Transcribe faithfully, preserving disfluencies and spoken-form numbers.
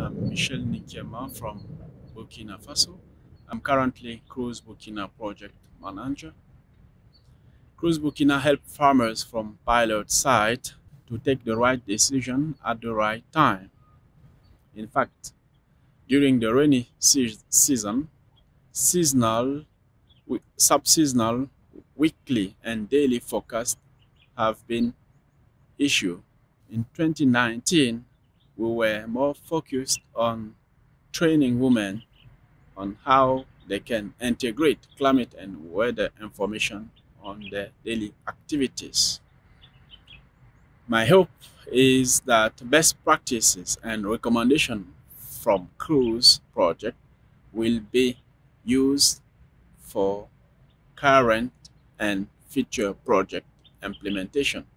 I'm Michel Nikiema from Burkina Faso. I'm currently Cruise Burkina project manager. Cruise Burkina help farmers from pilot site to take the right decision at the right time. In fact, during the rainy se- season, seasonal, wi- sub-seasonal, weekly and daily forecasts have been issued. In twenty nineteen, we were more focused on training women on how they can integrate climate and weather information on their daily activities. My hope is that best practices and recommendations from cruise project will be used for current and future project implementation.